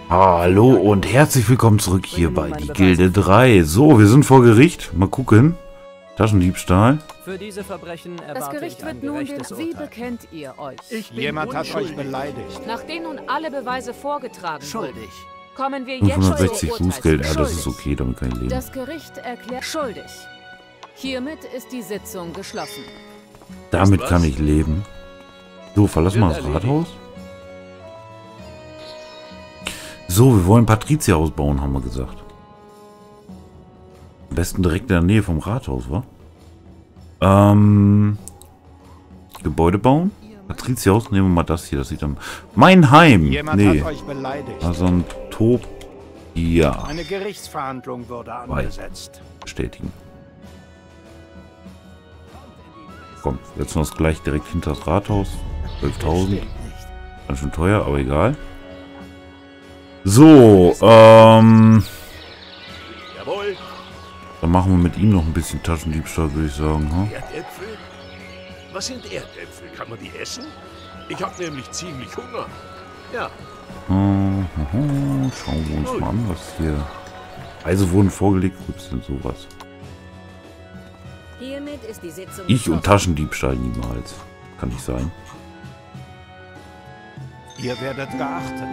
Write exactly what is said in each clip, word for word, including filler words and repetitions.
Hallo und herzlich willkommen zurück hier bei die Gilde drei. So, wir sind vor Gericht. Mal gucken. Taschendiebstahl. Für diese Verbrechen erwarte Das Gericht ich ein wird nun den... gerechtes Wie Urteil. bekennt ihr euch? Ich bin Jemand hat unschuldig. euch beleidigt. Nachdem nun alle Beweise vorgetragen wurden, Schuldig. kommen wir jetzt fünfhundertsechzig zur Bußgeld. Ja, Urteils- das ist okay, damit kann ich leben. Das Gericht erklärt schuldig. Hiermit ist die Sitzung geschlossen. Damit was? kann ich leben. So, verlassen wir das Rathaus. So, wir wollen Patrizia ausbauen, haben wir gesagt. Am besten direkt in der Nähe vom Rathaus, wa? Ähm... Gebäude bauen? Patrizia Haus, nehmen wir mal das hier, das sieht am... Mein Heim! Jemand Nee, hat euch beleidigt. also ein Top... Ja, Eine Gerichtsverhandlung wurde angesetzt. bestätigen. Komm, setzen wir uns gleich direkt hinter das Rathaus. zwölftausend. Ganz schön teuer, aber egal. So, ähm... Jawohl. dann machen wir mit ihm noch ein bisschen Taschendiebstahl, würde ich sagen. Hm? Erdäpfel? Was sind Erdäpfel? Kann man die essen? Ich habe nämlich ziemlich Hunger. Ja, Hm, hm, hm. Schauen wir uns mal an, was hier... Preise wurden vorgelegt, gut, sind sowas. Hiermit ist die Sitzung Ich und geschlossen. Taschendiebstahl niemals. Kann nicht sein. Ihr werdet geachtet.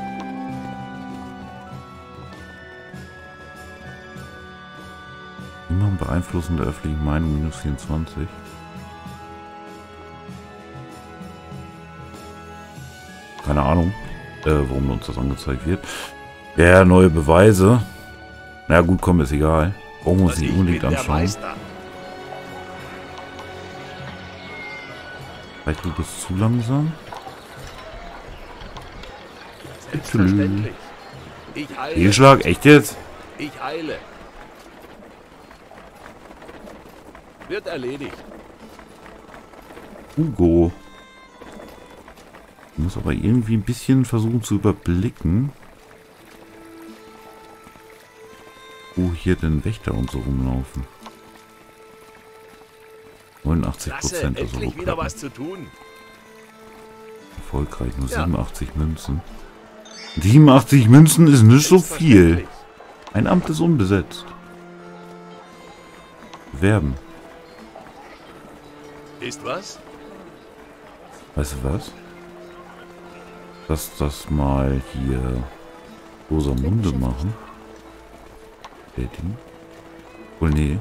Niemand beeinflussen der öffentlichen Meinung, minus vierundzwanzig. Keine Ahnung, äh, warum uns das angezeigt wird. Ja, neue Beweise. Na gut, komm, ist egal. Brauchen wir uns also nicht ich unbedingt bin der anschauen. Meister. Vielleicht du bist zu langsam. Selbstverständlich. Ich eile. Fehlschlag, echt jetzt? Ich eile. Wird erledigt. Hugo. Ich muss aber irgendwie ein bisschen versuchen zu überblicken, wo hier denn Wächter und so rumlaufen. neunundachtzig Klasse, Prozent, also endlich wieder Ruckler. was zu tun. Erfolgreich, nur Ja. siebenundachtzig Münzen. siebenundachtzig Münzen ist nicht so viel. Ein Amt ist unbesetzt. Bewerben. Ist was? Weißt du was? Lass das mal hier Rosamunde machen. Bestätigen. Oh nee.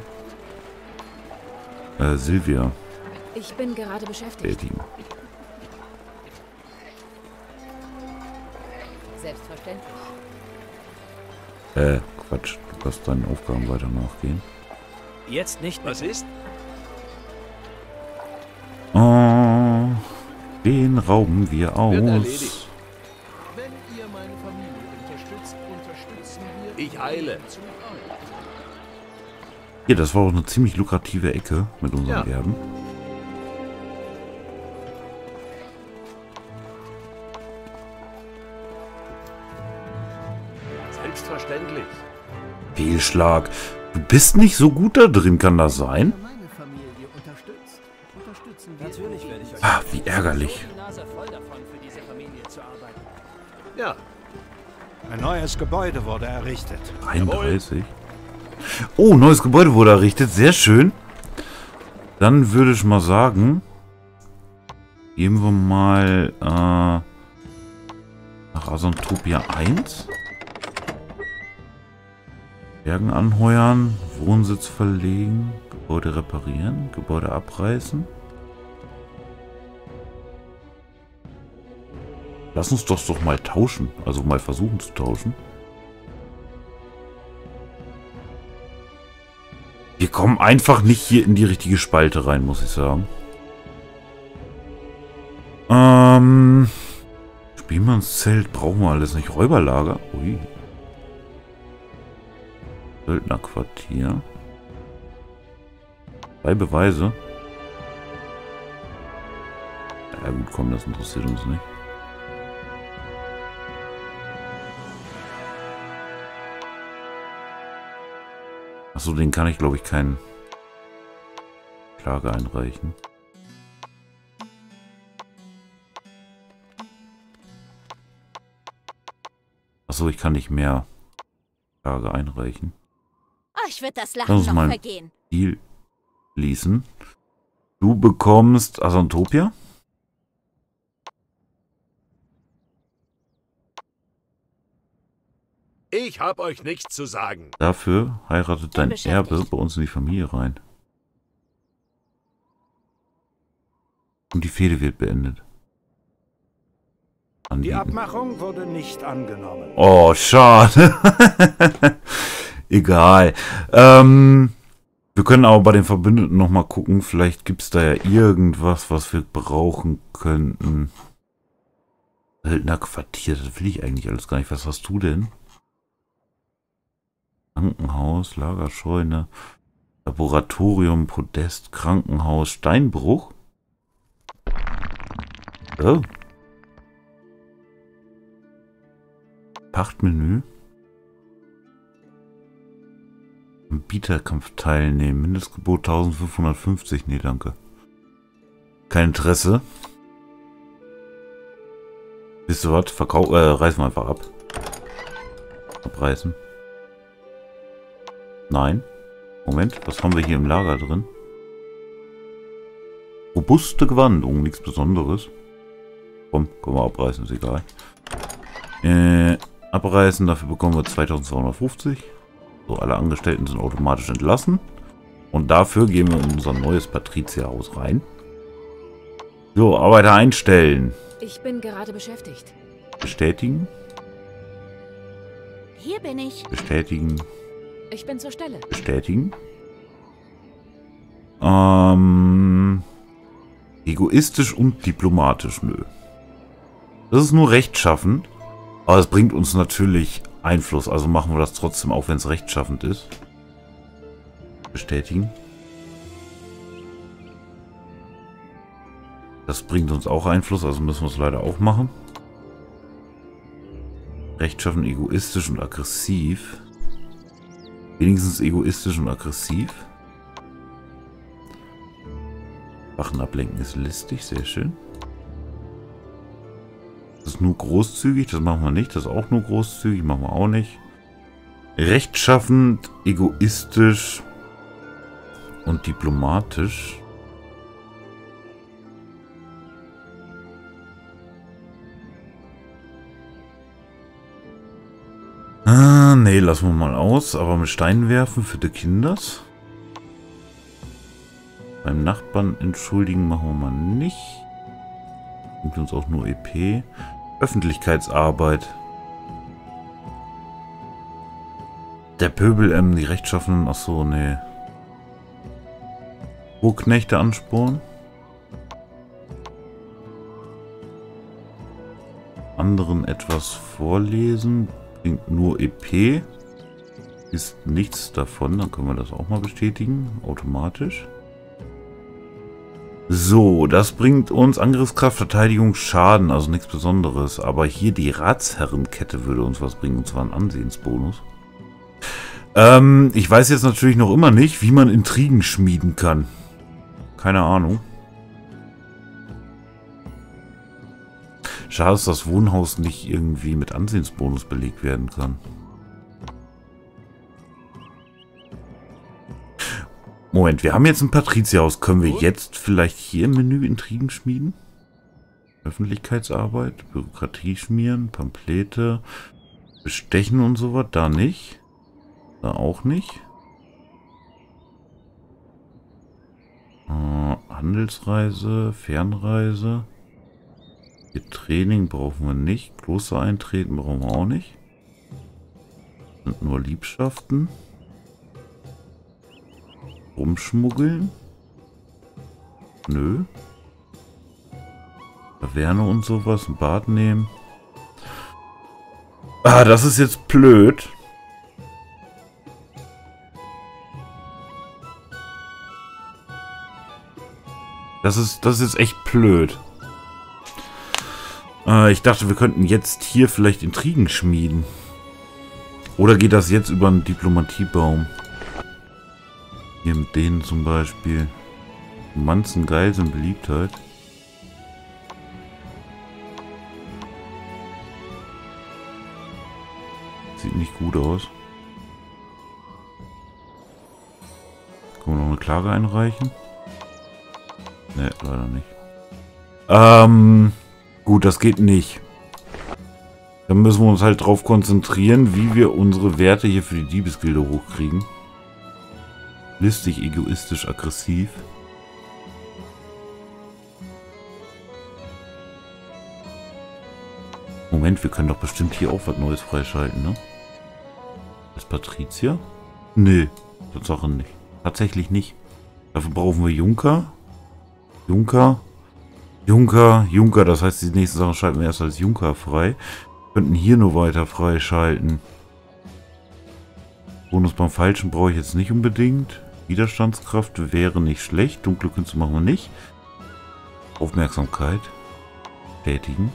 Äh, Silvia Ich bin gerade beschäftigt. bestätigen. Selbstverständlich. Äh, Quatsch. Du kannst deinen Aufgaben weiter nachgehen. Jetzt nicht mehr. Was ist? Oh, den rauben wir Wird aus. erledigt. Wenn ihr meine Familie unterstützt, unterstützen wir Ich eile. Hier, das war auch eine ziemlich lukrative Ecke mit unseren Ja. Erben. Selbstverständlich. Fehlschlag. Du bist nicht so gut da drin, kann das sein? meine Familie unterstützt, unterstützen wir Natürlich werde ich euch Ah, wie ärgerlich. die Nase voll davon, für diese Familie zu arbeiten. Ja, Ein neues Gebäude wurde errichtet. einunddreißig. Oh, neues Gebäude wurde errichtet. Sehr schön. Dann würde ich mal sagen, gehen wir mal äh, nach Asontopia eins. Bergen anheuern, Wohnsitz verlegen, Gebäude reparieren, Gebäude abreißen. Lass uns das doch mal tauschen, also mal versuchen zu tauschen. Wir kommen einfach nicht hier in die richtige Spalte rein, muss ich sagen. Ähm, Spielmannszelt brauchen wir alles nicht. Räuberlager. Ui. Söldnerquartier. Drei Beweise. Ja gut, komm, das interessiert uns nicht. Achso, den kann ich, glaube ich, keinen Klage einreichen. Achso, ich kann nicht mehr Tage einreichen. Euch wird das Lass Lachen uns noch mal vergehen. Deal schließen. Du bekommst Asantopia. Ich hab euch nichts zu sagen. Dafür heiratet Bin dein beschäftigt. Erbe bei uns in die Familie rein. Und die Fehde wird beendet. Die Anbieten. Abmachung wurde nicht angenommen. Oh, schade. Egal. Ähm, wir können aber bei den Verbündeten nochmal gucken. Vielleicht gibt es da ja irgendwas, was wir brauchen könnten. Söldner Quartier, das will ich eigentlich alles gar nicht. Was hast du denn? Krankenhaus, Lagerscheune, Laboratorium, Podest, Krankenhaus, Steinbruch. Oh. Pachtmenü. Am Bieterkampf teilnehmen. Mindestgebot eintausendfünfhundertfünfzig. Nee, danke. Kein Interesse. Wisst ihr was? Verkau äh, reißen wir einfach ab. Abreißen. Nein. Moment, was haben wir hier im Lager drin? Robuste Gewandung, nichts Besonderes. Komm, können wir abreißen, ist egal. Äh, abreißen, dafür bekommen wir zweitausendzweihundertfünfzig. So, alle Angestellten sind automatisch entlassen. Und dafür gehen wir in unser neues Patrizierhaus rein. So, Arbeiter einstellen. Ich bin gerade beschäftigt. Bestätigen. Hier bin ich. Bestätigen. Ich bin zur Stelle. Bestätigen. Ähm, egoistisch und diplomatisch, nö. Das ist nur rechtschaffend. Aber es bringt uns natürlich Einfluss. Also machen wir das trotzdem, auch wenn es rechtschaffend ist. Bestätigen. Das bringt uns auch Einfluss, also müssen wir es leider auch machen. Rechtschaffen, egoistisch und aggressiv. Wenigstens egoistisch und aggressiv. Wachen ablenken ist listig, sehr schön. Das ist nur großzügig, das machen wir nicht. Das ist auch nur großzügig, machen wir auch nicht. Rechtschaffend, egoistisch und diplomatisch. Ah, nee, lassen wir mal aus. Aber mit Steinen werfen für die Kinders. Beim Nachbarn entschuldigen machen wir mal nicht. Bringt uns auch nur E P. Öffentlichkeitsarbeit. Der Pöbel, ähm, die Rechtschaffenen, ach so, nee. Burgknechte ansporen. Anderen etwas vorlesen. Bringt nur E P. Ist nichts davon. Dann können wir das auch mal bestätigen. Automatisch. So, das bringt uns Angriffskraft, Verteidigung, Schaden. Also nichts Besonderes. Aber hier die Ratsherrenkette würde uns was bringen. Und zwar einen Ansehensbonus. Ähm, ich weiß jetzt natürlich noch immer nicht, wie man Intrigen schmieden kann. Keine Ahnung. Schade, dass das Wohnhaus nicht irgendwie mit Ansehensbonus belegt werden kann. Moment, wir haben jetzt ein Patrizierhaus. Können wir jetzt vielleicht hier im Menü Intrigen schmieden? Öffentlichkeitsarbeit, Bürokratie schmieren, Pamphlete, Bestechen und so was. Da nicht. Da auch nicht. Äh, Handelsreise, Fernreise. Hier Training brauchen wir nicht. Kloster eintreten brauchen wir auch nicht. Sind nur Liebschaften. Rumschmuggeln. Nö. Taverne und sowas. Ein Bad nehmen. Ah, das ist jetzt blöd. Das ist, das ist jetzt echt blöd. Äh, ich dachte, wir könnten jetzt hier vielleicht Intrigen schmieden. Oder geht das jetzt über einen Diplomatiebaum? Hier mit denen zum Beispiel. Romanzen geil sind Beliebtheit. sieht nicht gut aus. Können wir noch eine Klage einreichen? Ne, leider nicht. Ähm, gut, das geht nicht. Dann müssen wir uns halt drauf konzentrieren, wie wir unsere Werte hier für die Diebesgilde hochkriegen. Listig, egoistisch, aggressiv. Moment, wir können doch bestimmt hier auch was Neues freischalten, ne? Ist Patrizier? Nö, Tatsache nicht. Tatsächlich nicht. Dafür brauchen wir Junker. Junker. Junker. Junker. Das heißt, die nächste Sache schalten wir erst als Junker frei. Wir könnten hier nur weiter freischalten. Bonus beim Falschen brauche ich jetzt nicht unbedingt. Widerstandskraft wäre nicht schlecht. Dunkle Künste machen wir nicht. Aufmerksamkeit. Bestätigen.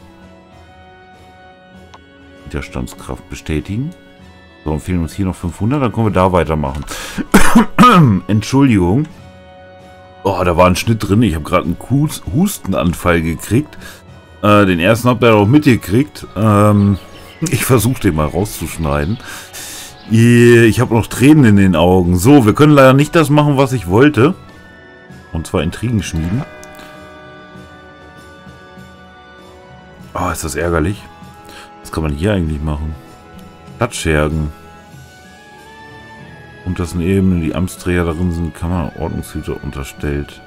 Widerstandskraft bestätigen. So, und fehlen uns hier noch fünfhundert. Dann können wir da weitermachen. Entschuldigung. Oh, da war ein Schnitt drin. Ich habe gerade einen Hustenanfall gekriegt. Äh, den ersten habt ihr auch mitgekriegt. Ähm, ich versuche den mal rauszuschneiden. Ich habe noch Tränen in den Augen. So, wir können leider nicht das machen, was ich wollte. Und zwar Intrigen schmieden. Oh, ist das ärgerlich. Was kann man hier eigentlich machen? Stadtschergen. Und das sind eben die Amtsträger darin sind, kann man Ordnungshüter unterstellt.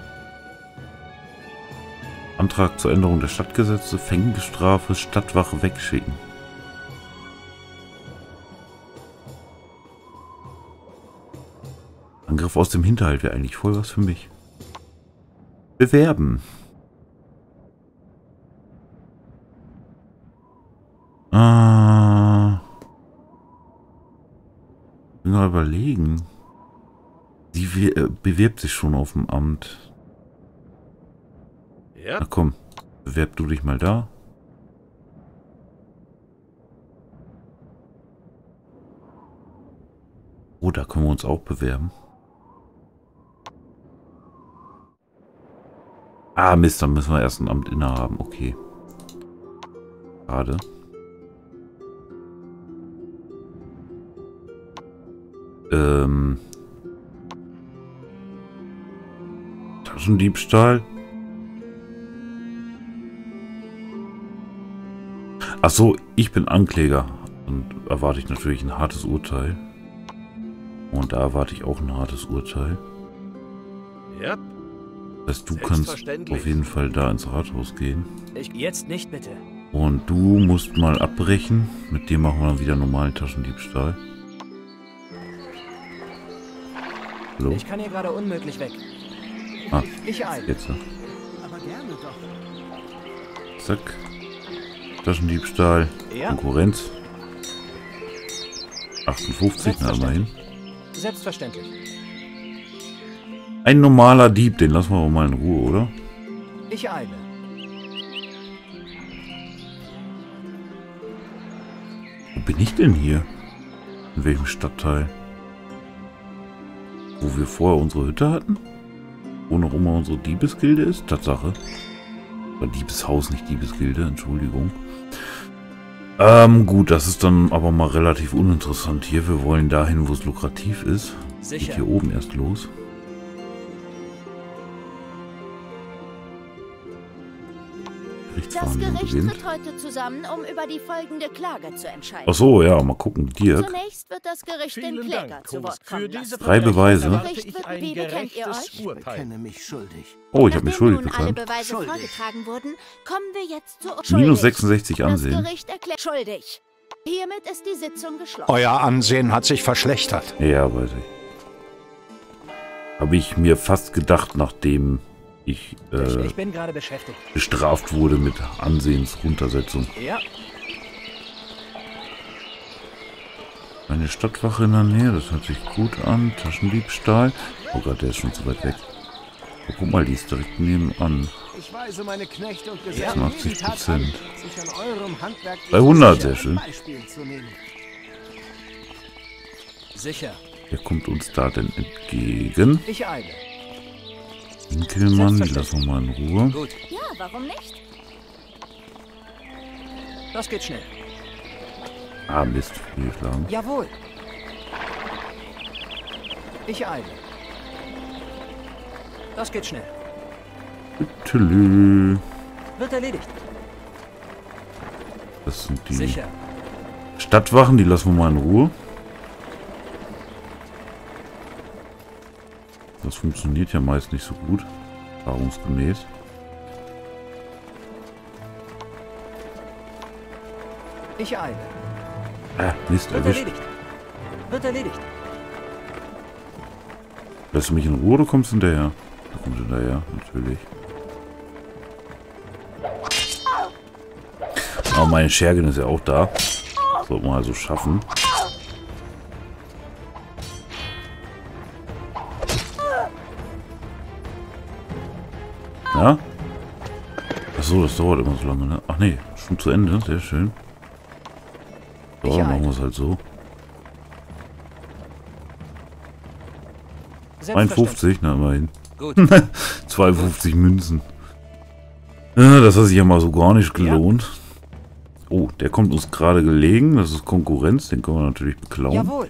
Antrag zur Änderung der Stadtgesetze, Fängnisstrafe, Stadtwache wegschicken. Angriff aus dem Hinterhalt wäre eigentlich voll was für mich. Bewerben. Ah. Ich will mal überlegen. Sie äh, bewirbt sich schon auf dem Amt. Ja? Na komm, bewerb du dich mal da. Oh, da können wir uns auch bewerben. Ah, Mist, dann müssen wir erst ein Amt innehaben. Okay. Schade. Ähm. Taschendiebstahl. Ach so, ich bin Ankläger. Und erwarte ich natürlich ein hartes Urteil. Und da erwarte ich auch ein hartes Urteil. Ja. Das heißt, du kannst auf jeden Fall da ins Rathaus gehen. Ich, jetzt nicht, bitte. Und du musst mal abbrechen. Mit dem machen wir dann wieder normalen Taschendiebstahl. Hallo? Ich kann hier gerade unmöglich weg. Ah, Ich eile. jetzt. Ja. Aber gerne doch. Zack. Taschendiebstahl. Ja. Konkurrenz. achtundfünfzig, na immerhin. Selbstverständlich. Ein normaler Dieb, den lassen wir aber mal in Ruhe, oder? Ich eile. Wo bin ich denn hier? In welchem Stadtteil? Wo wir vorher unsere Hütte hatten? Wo noch immer unsere Diebesgilde ist? Tatsache. Oder Diebeshaus, nicht Diebesgilde, Entschuldigung. Ähm, gut, das ist dann aber mal relativ uninteressant hier. Wir wollen dahin, wo es lukrativ ist. Sicher. Geht hier oben erst los. Das Gerichtsverhandlung Gericht beginnt. tritt heute zusammen, um über die folgende Klage zu entscheiden. Ach so, ja, mal gucken. Dirk. Zunächst wird das Gericht den Vielen Kläger Dank, zu Wort Kost. Für kommen diese lassen. Drei Beweise. erwarte Gericht ich wird- ein wie bekennt ihr gerechtes euch? Urteil. Kenne mich schuldig. Oh, ich habe mich Nachdem schuldig nun alle bekannt. Beweise Schuldig. vorgetragen wurden, kommen wir jetzt zu Minus Schuldig. sechsundsechzig ansehen. Das Gericht erklärt schuldig. Hiermit ist die Sitzung geschlossen. Euer Ansehen hat sich verschlechtert. Ja, weiß ich. Habe ich mir fast gedacht, nachdem ich Ich, äh, ich bin gerade beschäftigt. bestraft wurde mit Ansehensruntersetzung. Ja. Eine Stadtwache in der Nähe, das hört sich gut an. Taschendiebstahl. Oh Gott, der ist schon zu weit weg. Oh, guck mal, die ist direkt nebenan. Ich weise meine Knechte und Ja. Gesellen in die achtzig Tat Prozent. an, sich an eurem Handwerk dreihundert, sicher sehr schön. ein Beispiel zu nehmen. Sicher. Wer kommt uns da denn entgegen? Ich eile. Winkelmann, die lassen wir mal in Ruhe. Gut. Ja, warum nicht? Das geht schnell. Ah, Mist, fehlgeschlagen. Jawohl. Ich eile. Das geht schnell. Tülü. Wird erledigt. Das sind die Sicher. Stadtwachen, die lassen wir mal in Ruhe. Das funktioniert ja meist nicht so gut, erfahrungsgemäß. Ich eile. Ah, Mist, Wird erwischt. erledigt. Wird erledigt. Lässt du mich in Ruhe oder kommst du hinterher? Du kommst hinterher, natürlich. Aber meine Schergen ist ja auch da. Sollten wir also schaffen. Ja? Achso, das dauert immer so lange, ne? Ach nee, schon zu Ende, sehr schön. So, dann machen wir es halt so. zweiundfünfzig, na immerhin. Gut. zweiundfünfzig Münzen. Ja, das hat sich ja mal so gar nicht gelohnt. Oh, der kommt uns gerade gelegen. Das ist Konkurrenz, den können wir natürlich beklauen. Jawohl.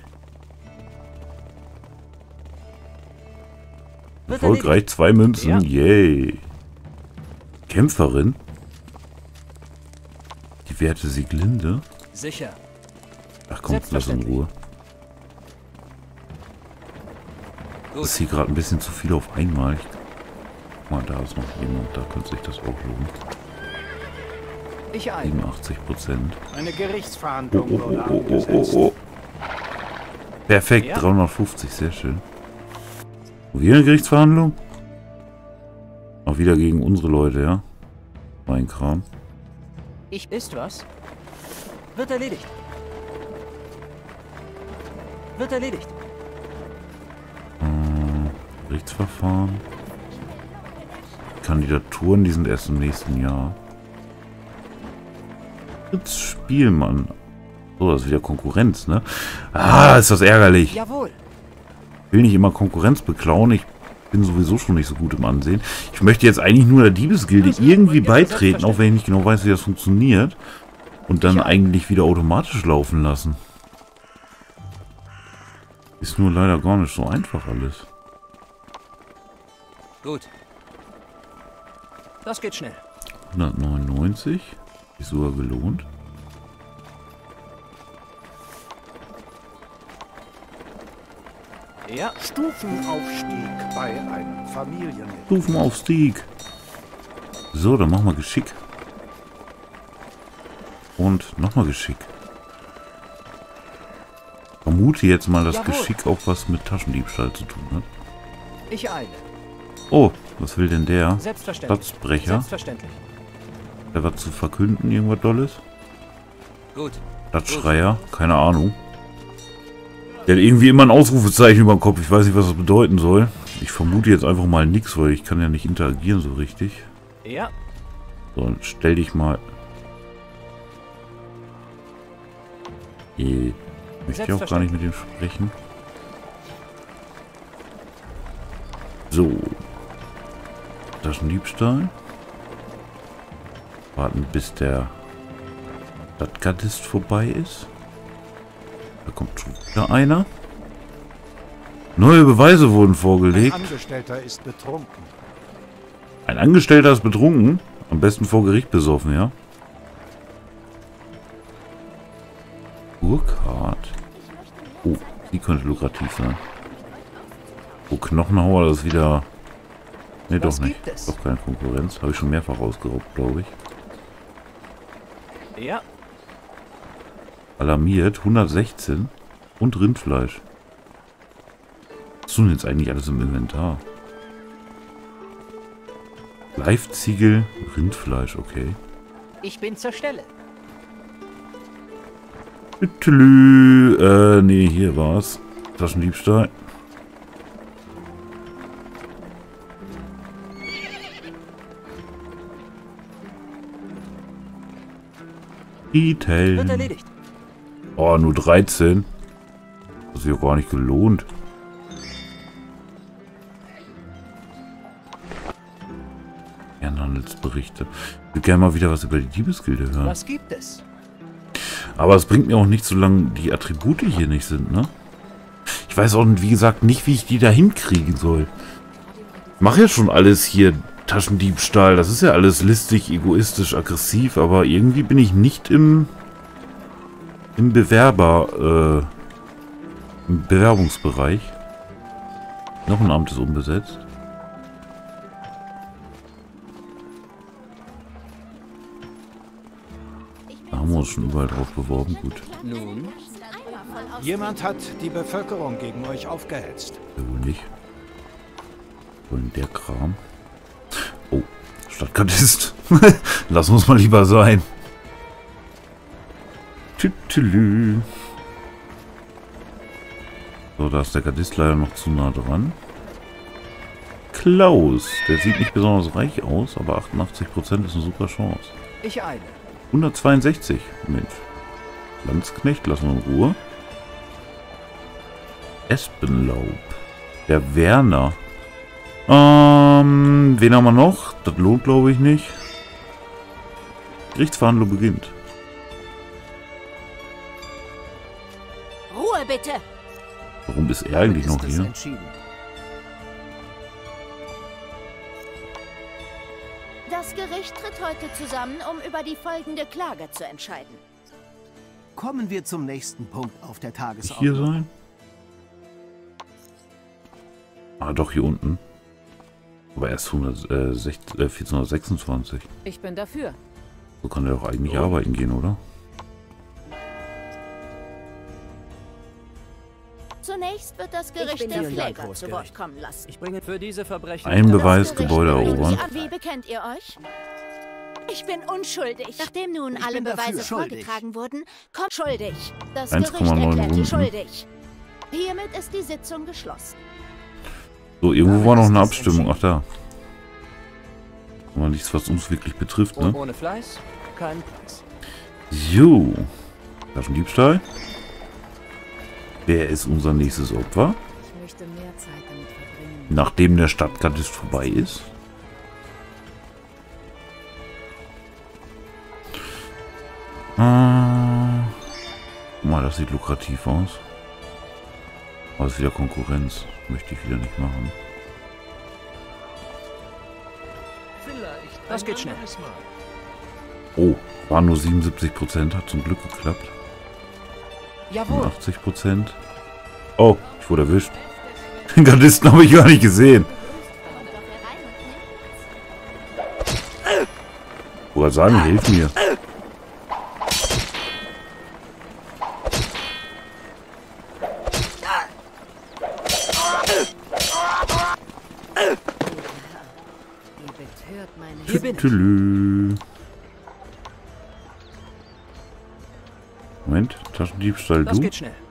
Wird Erfolgreich, zwei Münzen. Ja. Yay. Kämpferin. Die Werte Sieglinde. Sicher. Ach komm, lass in Ruhe. Das ist hier gerade ein bisschen zu viel auf einmal. Ich, guck mal, da ist noch jemand. Da könnte sich das auch lohnen. Ich eile. siebenundachtzig Prozent. Eine Oh, Gerichtsverhandlung oh, wurde oh, oh, oh, angesetzt. oh. Perfekt, Ja. dreihundertfünfzig, sehr schön. Wieder eine Gerichtsverhandlung? Auch wieder gegen unsere Leute, ja? Mein Kram. Ich ist was? Wird erledigt. Wird erledigt. Äh, Gerichtsverfahren. Kandidaturen, die sind erst im nächsten Jahr. Jetzt Spielmann. So, das ist wieder Konkurrenz, ne? Ah, ist das ärgerlich. Jawohl. Ich will nicht immer Konkurrenz beklauen. Ich bin sowieso schon nicht so gut im Ansehen. Ich möchte jetzt eigentlich nur der Diebesgilde irgendwie beitreten, auch wenn ich nicht genau weiß, wie das funktioniert. Und dann eigentlich wieder automatisch laufen lassen. Ist nur leider gar nicht so einfach alles. Gut. Das geht schnell. hundertneunundneunzig. Ist sogar gelohnt. Ja. Stufenaufstieg bei einem Familienmitglied. Stufenaufstieg. So, dann machen wir Geschick. Und nochmal Geschick. Vermute jetzt mal, dass Jawohl. Geschick auch was mit Taschendiebstahl zu tun hat. Ich eile. Oh, was will denn der? Selbstverständlich. Stadtsbrecher. Selbstverständlich. Der was zu verkünden, irgendwas Dolles? Gut. Stadtschreier, keine Ahnung. Der hat irgendwie immer ein Ausrufezeichen über dem Kopf. Ich weiß nicht, was das bedeuten soll. Ich vermute jetzt einfach mal nichts, weil ich kann ja nicht interagieren so richtig. Ja. So, dann stell dich mal. Ich möchte ja auch gar nicht mit dem sprechen. So. Taschendiebstahl. Warten, bis der Stadtgardist vorbei ist. Da kommt schon wieder einer. Neue Beweise wurden Ein vorgelegt. Angestellter ist betrunken. Ein Angestellter ist betrunken. Am besten vor Gericht besoffen, ja? Burkhardt. Oh, die könnte lukrativ sein. Oh, Knochenhauer, das ist wieder... Ne, doch Was nicht. gibt es? Doch keine Konkurrenz. Habe ich schon mehrfach ausgeraubt, glaube ich. Ja. Alarmiert. hundertsechzehn. Und Rindfleisch. Was ist denn jetzt eigentlich alles im Inventar? Live-Ziegel, Rindfleisch, okay. Ich bin zur Stelle. Tütelü. Äh, nee, hier war's. Taschendiebstahl. Wird Retail. erledigt. Oh, nur dreizehn. Das ist ja gar nicht gelohnt. Handelsberichte. Ich würde gerne mal wieder was über die Diebesgilde hören. Was gibt es? Aber es bringt mir auch nicht, solange die Attribute hier nicht sind, ne? Ich weiß auch, wie gesagt, nicht, wie ich die da hinkriegen soll. Ich mache ja schon alles hier. Taschendiebstahl, das ist ja alles listig, egoistisch, aggressiv, aber irgendwie bin ich nicht im, im Bewerber, äh, im Bewerbungsbereich. Noch ein Amt ist unbesetzt. Da haben wir uns schon überall drauf beworben, gut. Nun? Jemand hat die Bevölkerung gegen euch aufgehetzt. Ja, wohl nicht. Wohl der Kram. Oh, Stadtgardist. Lass uns mal lieber sein. Tütülü. So, da ist der Gardist leider noch zu nah dran. Klaus, der sieht nicht besonders reich aus, aber achtundachtzig Prozent ist eine super Chance. Ich eile. hundertzweiundsechzig, Mensch. Landsknecht, lassen wir in Ruhe. Espenlaub. Der Werner. Ähm, wen haben wir noch? Das lohnt, glaube ich, nicht. Gerichtsverhandlung beginnt. Ruhe bitte! Warum ist er eigentlich noch Ist es hier? entschieden? Das Gericht tritt heute zusammen, um über die folgende Klage zu entscheiden. Kommen wir zum nächsten Punkt auf der Hier Tagesordnung. sein? Ah, doch, hier unten. Aber erst vierzehnhundertsechsundzwanzig. Ich bin dafür. So kann er doch eigentlich arbeiten gehen, oder? Zunächst wird das Gericht bin den vielen Dank, Kläger zu Wort kommen lassen. Ich bringe für diese Verbrechen... Ein Das Beweis, Gericht Gebäude spricht erobern. Sie an. Wie bekennt ihr euch? Ich bin unschuldig. Nachdem nun Ich alle bin dafür Beweise schuldig. vorgetragen wurden, kommt schuldig. Das eins Gericht Komma neun erklärt Runden. Sie schuldig. Hiermit ist die Sitzung geschlossen. So, irgendwo Damit war noch ist eine es Abstimmung. Ach, entschieden. da. Aber nichts, was uns wirklich betrifft, Und ne? ohne Fleiß kein Preis. Jo. Taschendiebstahl. Wer ist unser nächstes Opfer? Ich möchte mehr Zeit damit verbringen. Nachdem der Stadtgardist vorbei ist. Ah. Guck mal, das sieht lukrativ aus. Aber es ist wieder Konkurrenz. Möchte ich wieder nicht machen. Vielleicht Das ein geht schnell. anderes Mal. Oh, waren nur siebenundsiebzig Prozent. Hat zum Glück geklappt. Jawohl. achtzig Prozent. Oh, ich wurde erwischt. Den Gardisten habe ich gar nicht gesehen. Ich wollte sagen, hilf mir. Ihr betört meine Hier bin ich. Tülü. Moment, Taschendiebstahl Das du. geht schnell.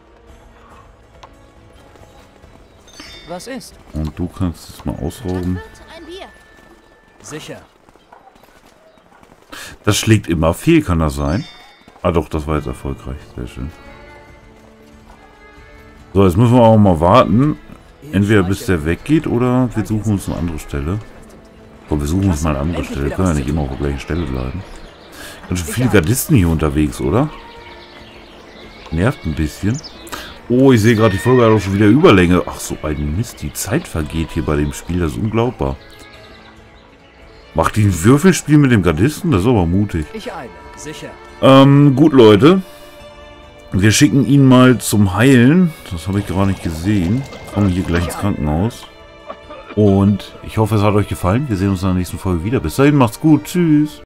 Was ist? Und du kannst es mal Das ausrauben. wird ein Bier. Sicher. Das schlägt immer fehl, kann das sein? Ah doch, das war jetzt erfolgreich. Sehr schön. So, jetzt müssen wir auch mal warten. Entweder bis der weggeht oder wir suchen uns eine andere Stelle. Komm, wir suchen uns mal eine andere Stelle. Wir können ja nicht immer auf der gleichen Stelle bleiben. Ganz schön viele Gardisten hier unterwegs, oder? Nervt ein bisschen. Oh, ich sehe gerade, die Folge hat auch schon wieder Überlänge. Ach, so ein Mist. Die Zeit vergeht hier bei dem Spiel. Das ist unglaubbar. Macht die ein Würfelspiel mit dem Gardisten? Das ist aber mutig. Ich eile. Sicher. Ähm, gut, Leute. Wir schicken ihn mal zum Heilen. Das habe ich gerade nicht gesehen. Kommen hier gleich ins Krankenhaus. Und ich hoffe, es hat euch gefallen. Wir sehen uns in der nächsten Folge wieder. Bis dahin, macht's gut. Tschüss.